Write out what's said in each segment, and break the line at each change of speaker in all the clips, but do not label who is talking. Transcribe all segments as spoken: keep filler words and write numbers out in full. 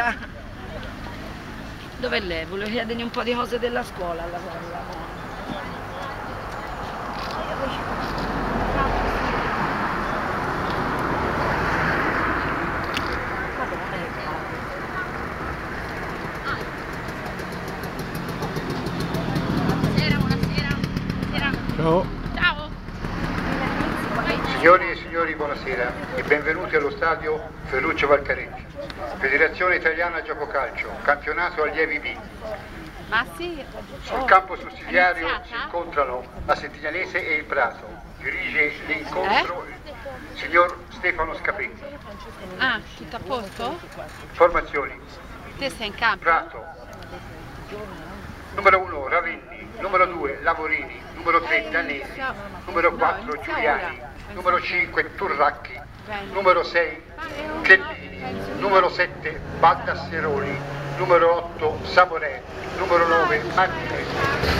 buonasera. Dov'è lei? Volevo chiedergli un po' di cose della scuola alla alla
Ciao.
Ciao.
Signori e signori, buonasera e benvenuti allo stadio Ferruccio Valcareggi, Federazione Italiana Gioco Calcio, campionato allievi B.
Ma sì.
Sul
Oh,
campo sussidiario
è
si
iniziata?
incontrano la Settignanese e il Prato. Dirige l'incontro il signor Stefano Scapetti.
Ah, tutto a posto?
Formazioni:
Te sei in campo?
Prato, numero uno Ravenni, numero due Lavorini, numero tre Danesi, numero quattro Giuliani, numero cinque Turracchi, numero sei Chellini, numero sette Baldasseroli, numero otto Samorè, numero nove Martinez,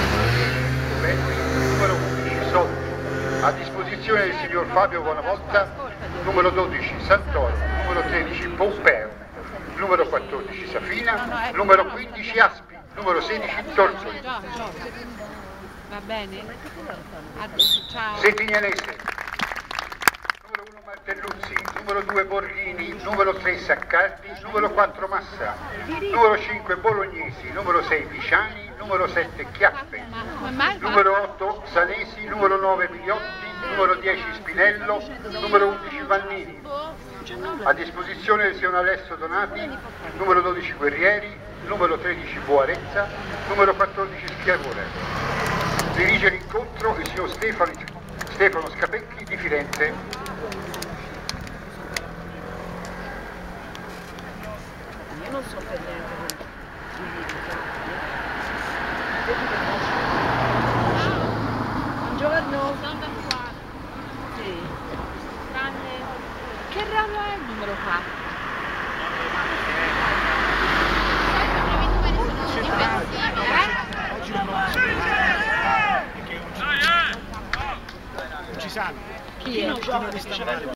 numero undici Sotti, a disposizione del signor Fabio Buonavolta, numero dodici Santoro, numero tredici Pompeo, numero quattordici Safina, numero quindici Aspi, numero sedici Torzoli.
Va bene? Ciao.
Settignanese, numero uno Martelluzzi, numero due Borghini, numero tre Saccardi, numero quattro Massa, numero cinque Bolognesi, numero sei Pisciani, numero sette Chiappe, numero otto Sanesi, numero nove Pigliotti, numero dieci Spinello, numero undici Vannini. A disposizione del signor Alessio Donati, numero dodici Guerrieri, numero tredici Boarezza, numero quattordici Schiavone. Dirige l'incontro il signor Stefano, Stefano Scapecchi di Firenze.
Io non so per niente. Buongiorno. Sì.
Che ramo è il numero qua?
Non ci sanno.
Chi è?